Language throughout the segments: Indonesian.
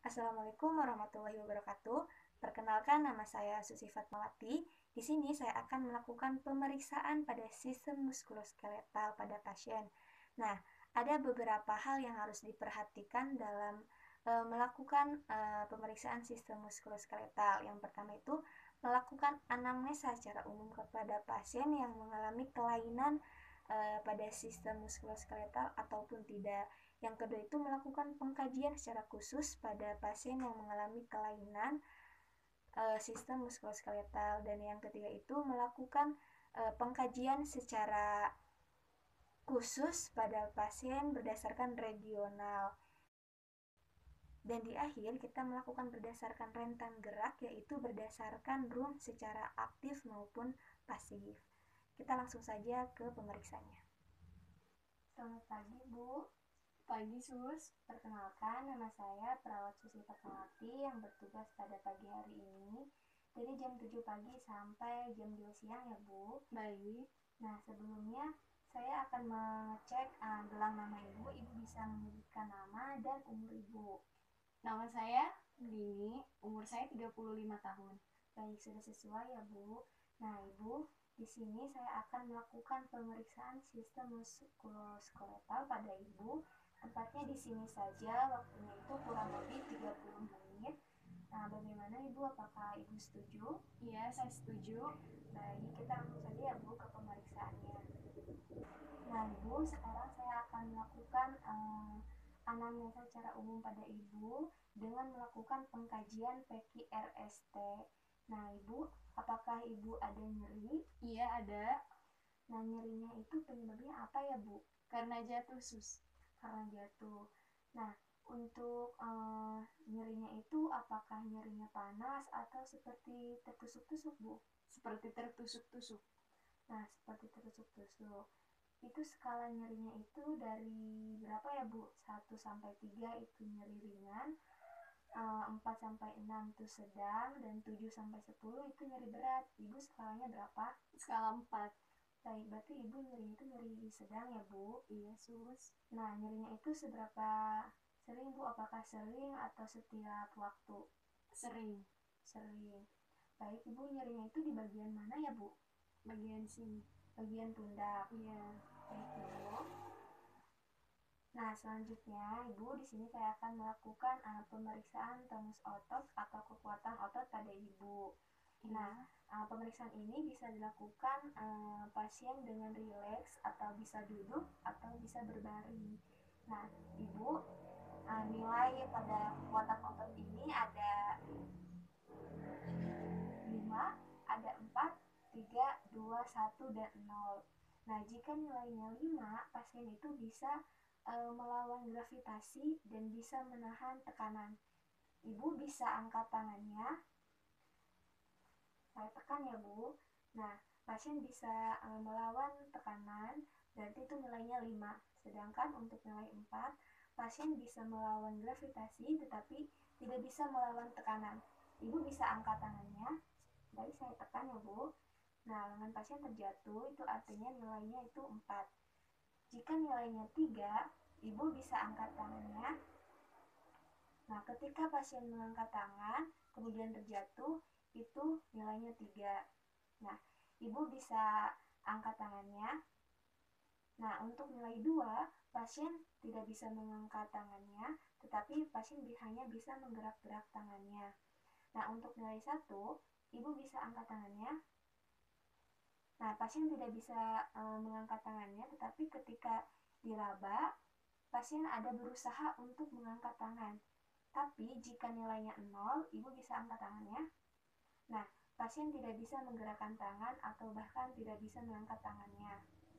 Assalamualaikum warahmatullahi wabarakatuh. Perkenalkan, nama saya Susi Fatmawati. Di sini saya akan melakukan pemeriksaan pada sistem muskuloskeletal pada pasien. Nah, ada beberapa hal yang harus diperhatikan dalam melakukan pemeriksaan sistem muskuloskeletal. Yang pertama itu melakukan anamnesa secara umum kepada pasien yang mengalami kelainan pada sistem muskuloskeletal ataupun tidak. Yang kedua itu melakukan pengkajian secara khusus pada pasien yang mengalami kelainan sistem muskuloskeletal, dan yang ketiga itu melakukan pengkajian secara khusus pada pasien berdasarkan regional. Dan di akhir kita melakukan berdasarkan rentan gerak, yaitu berdasarkan room secara aktif maupun pasif. Kita langsung saja ke pemeriksaannya. Selamat pagi, Bu. Pagi, Sus. Perkenalkan, nama saya Perawat Susi Fatmawati yang bertugas pada pagi hari ini dari jam 7 pagi sampai jam 2 siang ya, Bu. Baik. Nah, sebelumnya saya akan mengecek gelang nama Ibu. Ibu bisa menyebutkan nama dan umur Ibu. Nama saya Dini, umur saya 35 tahun. Baik, sudah sesuai ya, Bu. Nah, Ibu, di sini saya akan melakukan pemeriksaan sistem muskuloskeletal pada Ibu. Tempatnya di sini saja, waktunya itu kurang lebih 30 menit. Nah, bagaimana Ibu? Apakah Ibu setuju? Iya, saya setuju. Baik, kita langsung saja ya, Bu, ke pemeriksaannya. Nah, Ibu, sekarang saya akan melakukan anamnesa secara umum pada Ibu dengan melakukan pengkajian PQRST. Nah, Ibu, apakah Ibu ada nyeri? Iya, ada. Nah, nyerinya itu penyebabnya apa ya, Bu? Karena jatuh, Sus. Karena jatuh. Nah, untuk nyerinya itu apakah nyerinya panas atau seperti tertusuk-tusuk, Bu? Seperti tertusuk-tusuk. Nah, seperti tertusuk-tusuk. Itu skala nyerinya itu dari berapa ya, Bu? 1 sampai 3 itu nyeri ringan, 4 sampai 6 itu sedang, dan 7 sampai 10 itu nyeri berat. Ibu skalanya berapa? Skala 4. Baik, berarti Ibu nyerinya itu nyeri sedang ya, Bu? Iya, Sus. Nah, nyerinya itu seberapa sering, Bu? Apakah sering atau setiap waktu? Sering. Sering. Baik, Ibu nyerinya itu di bagian mana ya, Bu? Bagian sini. Bagian pundak. Iya. Baik, Ibu. Nah, selanjutnya Ibu, di sini saya akan melakukan pemeriksaan tonus otot atau kekuatan otot pada Ibu. Iya. Nah, pemeriksaan ini bisa dilakukan pasien dengan rileks atau bisa duduk atau bisa berbaring. Nah, Ibu, nilai pada kekuatan otot ini ada 5, ada 4, 3, 2, 1, dan 0. Nah, jika nilainya 5, pasien itu bisa melawan gravitasi dan bisa menahan tekanan. Ibu bisa angkat tangannya. Saya tekan ya, Bu. Nah, pasien bisa melawan tekanan, berarti itu nilainya 5. Sedangkan untuk nilai 4, pasien bisa melawan gravitasi tetapi tidak bisa melawan tekanan. Ibu bisa angkat tangannya. Baik, saya tekan ya, Bu. Nah, lengan pasien terjatuh, itu artinya nilainya itu 4. Jika nilainya 3, Ibu bisa angkat tangannya. Nah, ketika pasien mengangkat tangan, kemudian terjatuh, itu nilainya 3. Nah, Ibu bisa angkat tangannya. Nah, untuk nilai 2, pasien tidak bisa mengangkat tangannya, tetapi pasien hanya bisa menggerak-gerak tangannya. Nah, untuk nilai 1, Ibu bisa angkat tangannya. Nah, pasien tidak bisa mengangkat tangannya, tetapi ketika diraba, pasien ada berusaha untuk mengangkat tangan. Tapi jika nilainya 0, Ibu bisa angkat tangannya. Nah, pasien tidak bisa menggerakkan tangan atau bahkan tidak bisa mengangkat tangannya.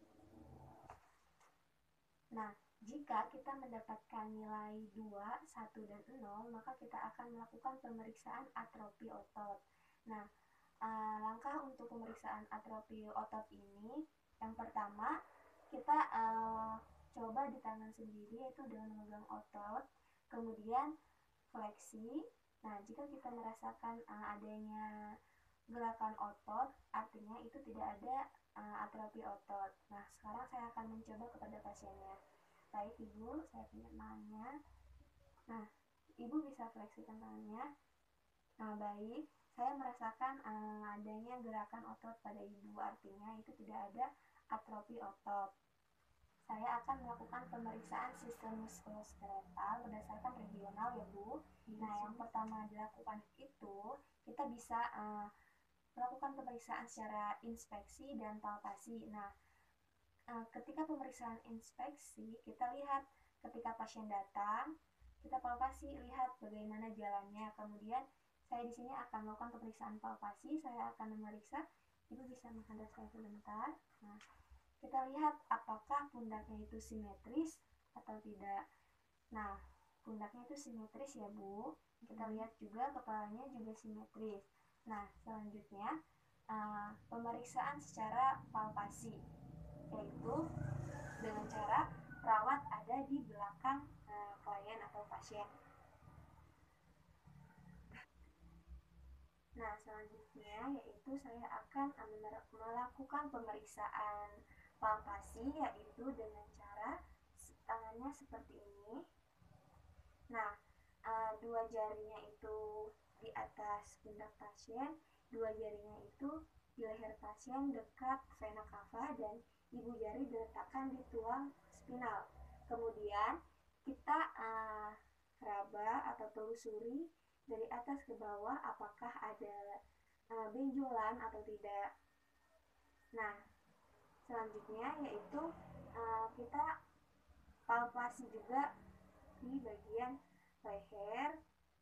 Nah, jika kita mendapatkan nilai 2, 1, dan 0, maka kita akan melakukan pemeriksaan atrofi otot. Nah, langkah untuk pemeriksaan atrofi otot ini, yang pertama, kita coba di tangan sendiri, yaitu dengan memegang otot, kemudian fleksi. Nah, jika kita merasakan adanya gerakan otot, artinya itu tidak ada atrofi otot. Nah, sekarang saya akan mencoba kepada pasiennya. Baik, Ibu, saya punya tangannya. Nah, Ibu bisa fleksikan tangannya. Baik, saya merasakan adanya gerakan otot pada ibu, artinya itu tidak ada atrofi otot. Saya akan melakukan pemeriksaan sistem muskuloskeletal berdasarkan regional ya Bu. Nah, yang pertama dilakukan itu kita bisa melakukan pemeriksaan secara inspeksi dan palpasi. Nah, ketika pemeriksaan inspeksi kita lihat ketika pasien datang, kita palpasi, lihat bagaimana jalannya. Kemudian saya di sini akan melakukan pemeriksaan palpasi. Saya akan memeriksa. Ibu bisa menghadap saya sebentar. Nah, kita lihat apakah pundaknya itu simetris atau tidak. Nah, pundaknya itu simetris ya Bu. Kita lihat juga kepalanya juga simetris. Nah, selanjutnya pemeriksaan secara palpasi, yaitu dengan cara perawat ada di belakang klien atau pasien. Nah, selanjutnya yaitu saya akan melakukan pemeriksaan palpasi, yaitu dengan cara tangannya seperti ini. Nah, dua jarinya itu di atas pundak pasien, dua jarinya itu di leher pasien dekat vena cava, dan ibu jari diletakkan di tulang spinal. Kemudian kita raba atau telusuri dari atas ke bawah apakah ada benjolan atau tidak. Nah, selanjutnya yaitu kita palpasi juga di bagian leher.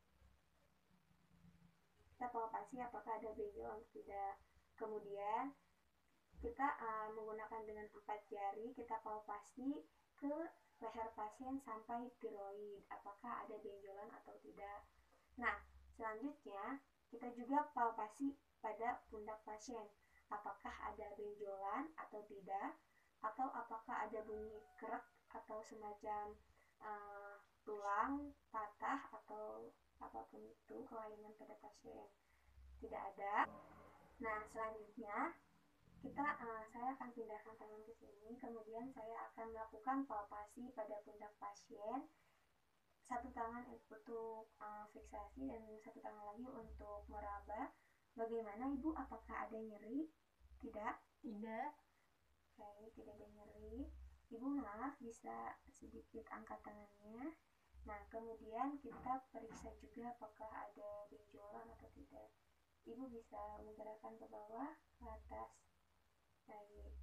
Kita palpasi apakah ada benjolan atau tidak. Kemudian kita menggunakan dengan 4 jari kita palpasi ke leher pasien sampai tiroid, apakah ada benjolan atau tidak. Nah, selanjutnya kita juga palpasi pada pundak pasien, apakah ada benjolan atau tidak, atau apakah ada bunyi krek atau semacam tulang patah atau apapun itu kelainan pada pasien. Tidak ada. Nah, selanjutnya saya akan pindahkan tangan ke sini, kemudian saya akan melakukan palpasi pada pundak pasien. Satu tangan untuk fiksasi dan satu tangan lagi untuk meraba. Bagaimana Ibu? Apakah ada nyeri? Tidak? Tidak. Oke, tidak ada nyeri. Ibu maaf, bisa sedikit angkat tangannya. Nah, kemudian kita periksa juga apakah ada benjolan atau tidak. Ibu bisa menggerakkan ke bawah, ke atas. Baik.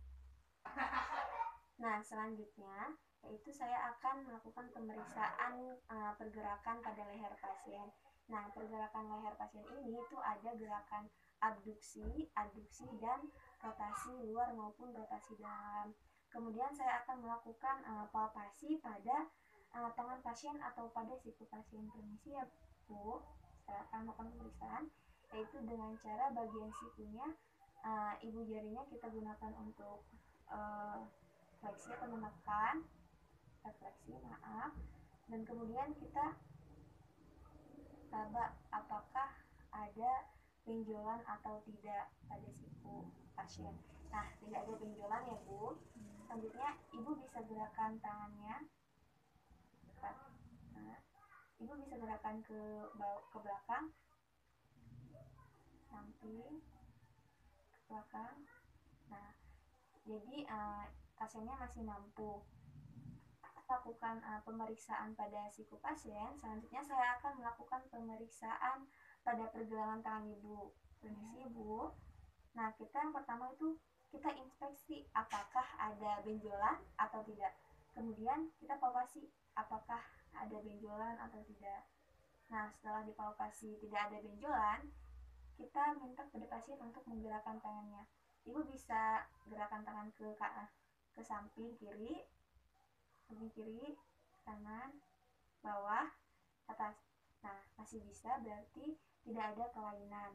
Nah, selanjutnya yaitu saya akan melakukan pemeriksaan pergerakan pada leher pasien. Nah, pergerakan leher pasien ini itu ada gerakan abduksi, aduksi, dan rotasi luar maupun rotasi dalam. Kemudian saya akan melakukan palpasi pada tangan pasien atau pada siku pasien. Permisi ya Bu, saya akan melakukan pemeriksaan yaitu dengan cara bagian sikunya ibu jarinya kita gunakan untuk fleksi atau menekan, refleksi, maaf, dan kemudian kita raba apakah ada benjolan atau tidak pada siku pasien. Nah, tidak ada benjolan ya Bu. Selanjutnya Ibu bisa gerakan tangannya. Nah, Ibu bisa gerakan ke belakang, samping, ke belakang. Nah, jadi pasiennya masih mampu. Lakukan pemeriksaan pada siku pasien. Selanjutnya saya akan melakukan pemeriksaan pada pergelangan tangan Ibu. Permisi Ibu. Nah, kita yang pertama itu kita inspeksi apakah ada benjolan atau tidak. Kemudian kita palpasi apakah ada benjolan atau tidak. Nah, setelah dipalpasi tidak ada benjolan, kita minta pada pasien untuk menggerakkan tangannya. Ibu bisa gerakan tangan ke samping kiri, samping kiri, kanan, bawah, atas. Nah, masih bisa, berarti tidak ada kelainan.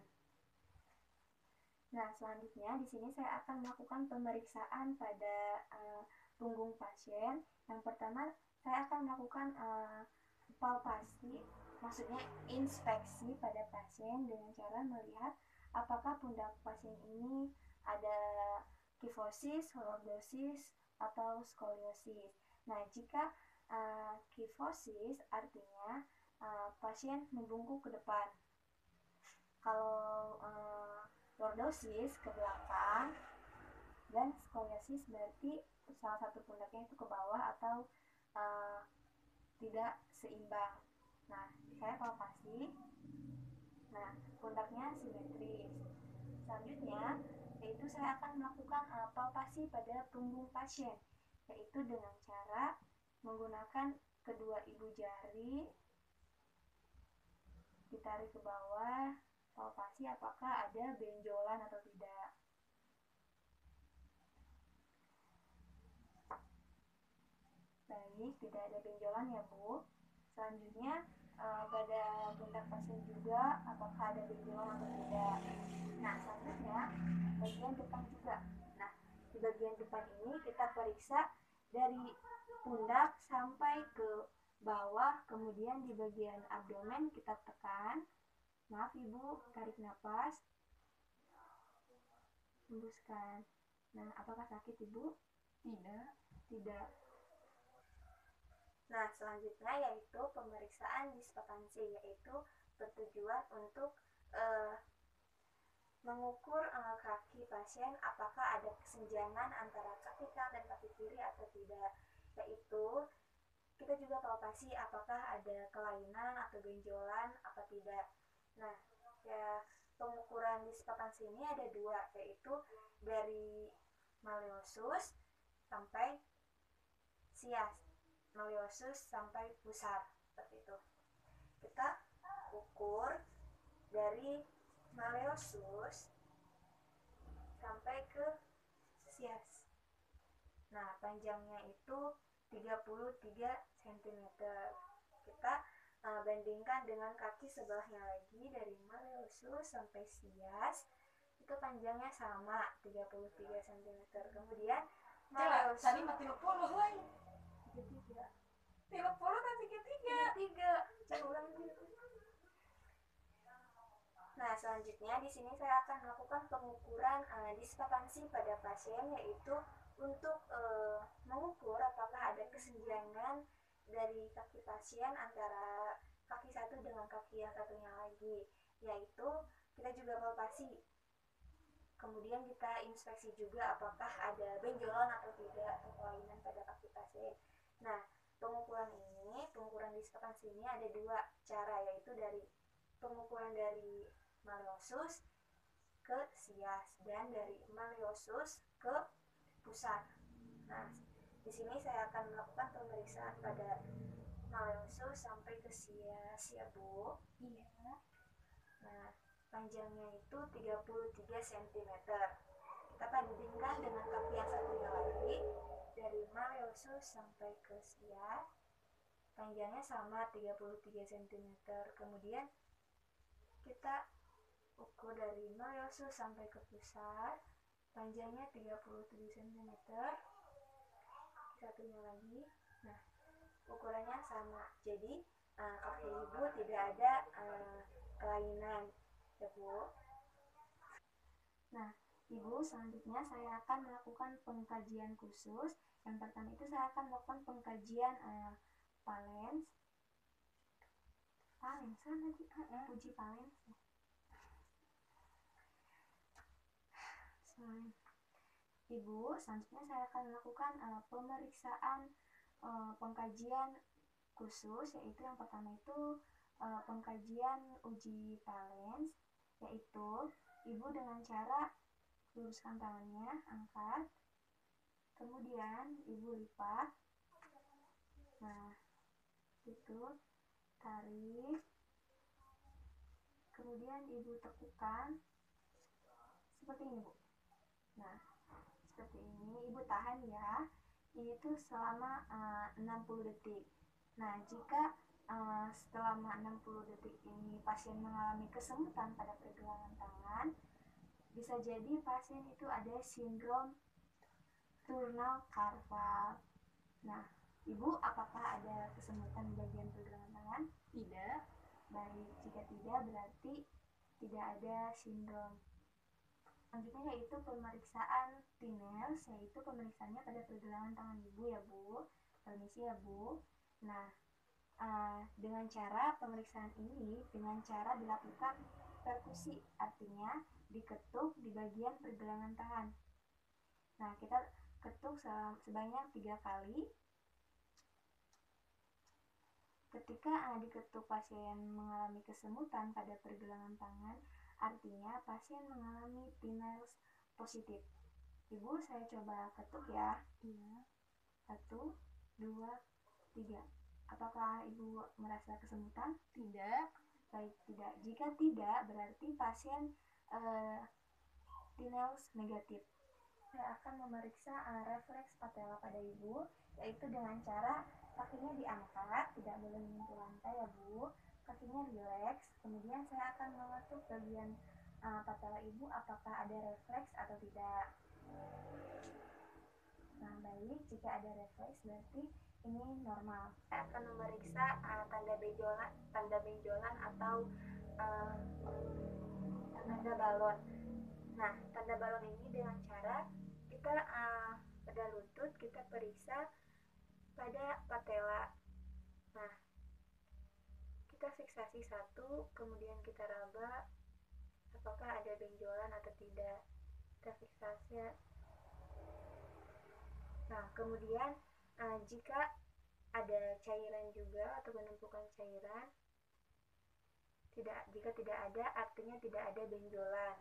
Nah, selanjutnya di sini saya akan melakukan pemeriksaan pada punggung pasien. Yang pertama, saya akan melakukan palpasi, maksudnya inspeksi pada pasien dengan cara melihat apakah pundak pasien ini ada kifosis, lordosis, atau skoliosis. Nah, jika kifosis artinya pasien membungkuk ke depan. Kalau lordosis ke belakang, dan skoliosis berarti salah satu pundaknya itu ke bawah atau tidak seimbang. Nah, saya palpasi. Nah, pundaknya simetris. Selanjutnya, yaitu saya akan melakukan palpasi pada punggung pasien, yaitu dengan cara menggunakan kedua ibu jari ditarik ke bawah, palpasi apakah ada benjolan atau tidak. Baik, tidak ada benjolan ya Bu. Selanjutnya pada pundak pasien juga apakah ada benjolan atau tidak. Nah, selanjutnya bagian depan juga. Nah, di bagian depan ini kita periksa dari pundak sampai ke bawah, kemudian di bagian abdomen kita tekan. Maaf Ibu, tarik nafas, hembuskan. Nah, apakah sakit Ibu? Tidak. Nah, selanjutnya yaitu pemeriksaan diskrepansi, yaitu bertujuan untuk mengukur kaki pasien apakah ada kesenjangan antara kaki kanan dan kaki kiri atau tidak, yaitu kita juga palpasi apakah ada kelainan atau benjolan apa tidak. Nah, ya pengukuran diskrepansi ini ada dua, yaitu dari malleosus sampai sias, malleosus sampai pusar, seperti itu. Kita ukur dari malleosus sampai ke sias. Nah, panjangnya itu 33 cm. Kita bandingkan dengan kaki sebelahnya lagi, dari malleosus sampai sias itu panjangnya sama 33 cm. Kemudian malleosus tadi mah 30 lain. 33. 30 kan 33. Coba ulang dulu. Nah, selanjutnya di sini saya akan melakukan pengukuran diskrepansi pada pasien, yaitu untuk mengukur apakah ada kesenjangan dari kaki pasien antara kaki satu dengan kaki yang satunya lagi, yaitu kita juga palpasi. Kemudian kita inspeksi juga apakah ada benjolan atau tidak atau kelainan pada kaki pasien. Nah, pengukuran diskrepansi ini ada dua cara, yaitu dari pengukuran dari malleosus ke sias dan dari malleosus ke pusar. Nah, di sini saya akan melakukan pemeriksaan pada malleosus sampai ke sias ya Bu. Iya. Nah, panjangnya itu 33 cm. Kita bandingkan dengan kaki yang satunya lagi, dari malleosus sampai ke sias panjangnya sama 33 cm. Kemudian kita ukur dari malleosus sampai ke pusar, panjangnya 37 cm. Satunya lagi. Nah, ukurannya sama. Jadi kaki Ibu tidak ada kelainan ya Bu. Nah, Ibu, selanjutnya saya akan melakukan pengkajian khusus. Yang pertama itu saya akan melakukan pengkajian Valens lagi, uji Valens. Ibu, selanjutnya saya akan melakukan pemeriksaan pengkajian khusus, yaitu yang pertama itu pengkajian uji Valens, yaitu Ibu dengan cara luruskan tangannya, angkat, kemudian Ibu lipat. Nah, itu tarik, kemudian Ibu tekukan seperti ini Bu. Nah, seperti ini Ibu tahan ya, ini tuh selama 60 detik. Nah, jika selama 60 detik ini pasien mengalami kesemutan pada pergelangan tangan, bisa jadi pasien itu ada sindrom turnal carpal. Nah, Ibu, apakah ada kesemutan di bagian pergelangan tangan? Tidak. Baik, jika tidak berarti tidak ada sindrom. Selanjutnya yaitu pemeriksaan Tinels, yaitu pemeriksaannya pada pergelangan tangan Ibu ya Bu. Permisi ya Bu. Nah, Dengan cara pemeriksaan ini dengan cara dilakukan perkusi, artinya diketuk di bagian pergelangan tangan. Nah, kita ketuk sebanyak 3 kali. Ketika diketuk pasien mengalami kesemutan pada pergelangan tangan, artinya pasien mengalami Tinnitus positif. Ibu, saya coba ketuk ya. Iya. 1, 2, 3. Apakah ibu merasa kesemutan? Tidak. Baik, tidak. Jika tidak, berarti pasien Tinnitus negatif. Saya akan memeriksa refleks patella pada ibu, yaitu dengan cara kakinya diangkat, tidak boleh menyentuh lantai ya Bu. Kakinya rileks, kemudian saya akan mengetuk bagian patella ibu apakah ada refleks atau tidak. Nah, baik, jika ada refleks berarti ini normal. Saya akan memeriksa tanda benjolan atau tanda balon. Nah, tanda balon ini dengan cara kita pada lutut kita periksa pada patella. Nah, kita fiksasi satu, kemudian kita raba apakah ada benjolan atau tidak. Kita fiksasi. Nah, kemudian jika ada cairan juga atau penumpukan cairan, jika tidak ada, artinya tidak ada benjolan.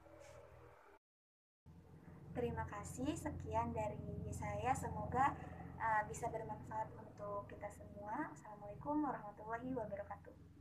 Terima kasih, sekian dari saya. Semoga bisa bermanfaat untuk kita semua. Assalamualaikum warahmatullahi wabarakatuh.